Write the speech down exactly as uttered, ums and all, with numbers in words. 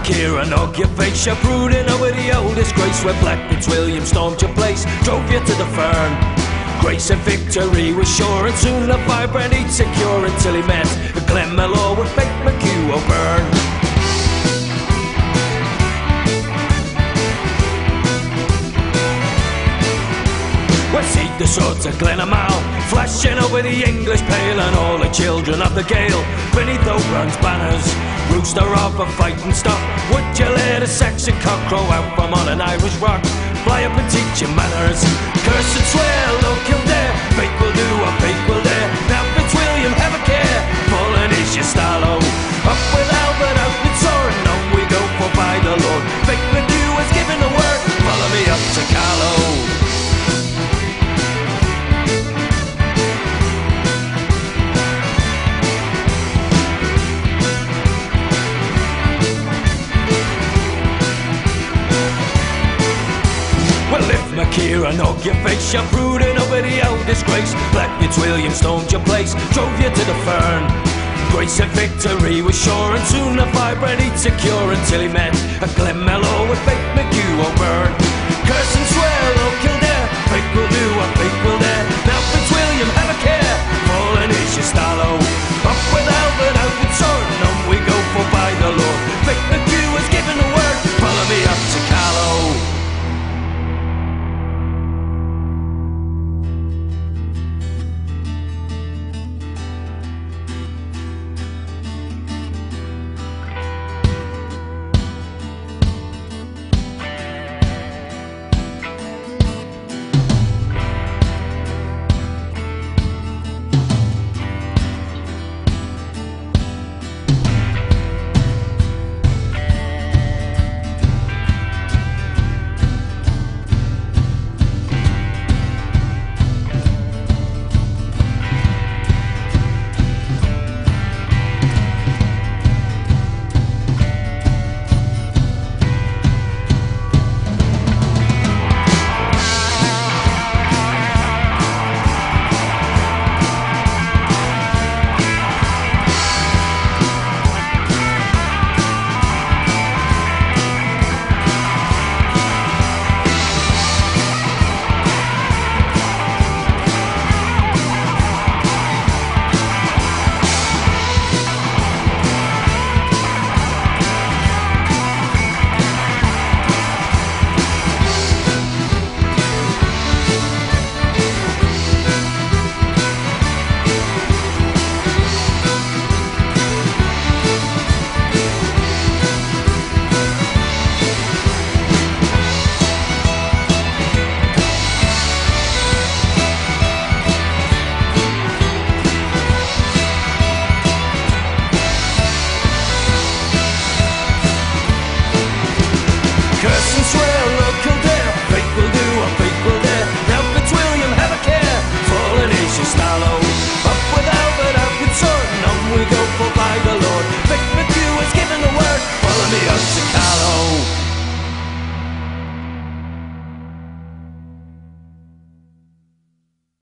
Kieran, hug your face, you're brooding over the old disgrace where Black Fitzwilliam stormed your place, drove you to the fern. Grace and victory was sure, and soon the vibrant he'd secure, until he met Glen Mellor with Faith McHugh O'Byrne. We'll see the swords of Glenamal flashing over the English Pale, and all the children of the Gael beneath O'Byrne's banners. Rooster of a fighting stock, would you let a Saxon cock crow out from on an Irish rock? Fly up and teach you manners. Curse and swear, look Kildare, fate will do what fate will dare. Now Fitzwilliam, have a care, fallen is your Starlow. Up with Albert, out with Soren, on we go for by the Lord. Fate McHugh has given the word, follow me up to Carlow. Kieran, hug your face, you're brooding over the old disgrace. Black Fitzwilliam stormed your place, drove you to the fern. Grace and victory was sure, and soon the vibrant he'd secure, until he met a Glen Mellor with Faith McHugh O'Byrne. Curse and swear, oh Kildare, fate will do what fate will dare.